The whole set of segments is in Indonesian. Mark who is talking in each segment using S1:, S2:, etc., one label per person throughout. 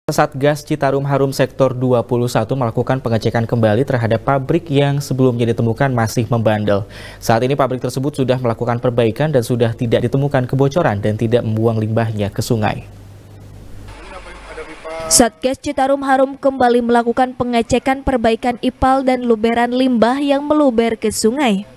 S1: Satgas Citarum Harum Sektor 21 melakukan pengecekan kembali terhadap pabrik yang sebelumnya ditemukan masih membandel. Saat ini pabrik tersebut sudah melakukan perbaikan dan sudah tidak ditemukan kebocoran dan tidak membuang limbahnya ke sungai.
S2: Satgas Citarum Harum kembali melakukan pengecekan perbaikan ipal dan luberan limbah yang meluber ke sungai.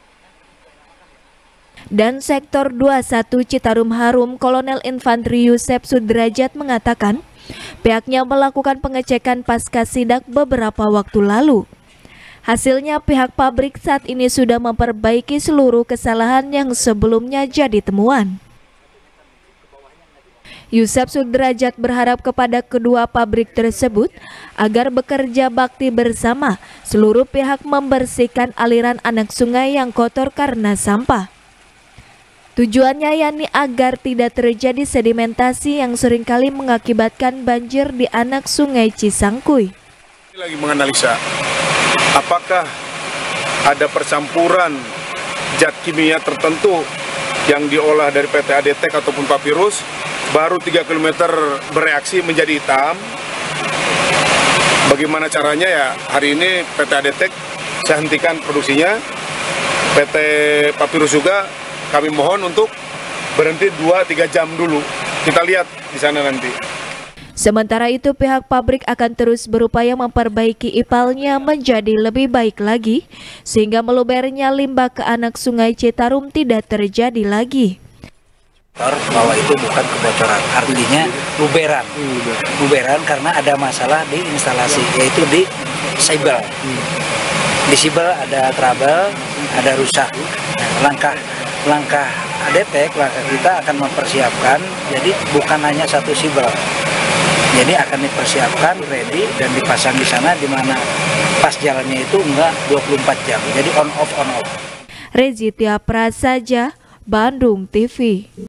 S2: Dan Sektor 21 Citarum Harum, Kolonel Infantri Yusep Sudrajat mengatakan, pihaknya melakukan pengecekan pasca sidak beberapa waktu lalu. Hasilnya pihak pabrik saat ini sudah memperbaiki seluruh kesalahan yang sebelumnya jadi temuan. Yusep Sudrajat berharap kepada kedua pabrik tersebut agar bekerja bakti bersama seluruh pihak membersihkan aliran anak sungai yang kotor karena sampah. Tujuannya yakni agar tidak terjadi sedimentasi yang seringkali mengakibatkan banjir di anak sungai Cisangkuy.
S3: Lagi menganalisa apakah ada percampuran zat kimia tertentu yang diolah dari PT ADTEK ataupun papirus, baru 3 km bereaksi menjadi hitam. Bagaimana caranya ya, hari ini PT ADTEK saya hentikan produksinya, PT papirus juga kami mohon untuk berhenti 2-3 jam dulu. Kita lihat di sana nanti.
S2: Sementara itu pihak pabrik akan terus berupaya memperbaiki ipalnya menjadi lebih baik lagi sehingga melubernya limbah ke anak sungai Citarum tidak terjadi lagi.
S4: Bahwa itu bukan kebocoran, artinya luberan karena ada masalah di instalasi, yaitu di sibel. Di sibel ada trouble, ada rusak. Langkah ADTEK, langkah kita akan mempersiapkan, jadi bukan hanya satu sibel. Jadi akan dipersiapkan, ready, dan dipasang di sana, di mana pas jalannya itu enggak 24 jam, jadi on off.
S2: Rezitia Prasaja, Bandung TV.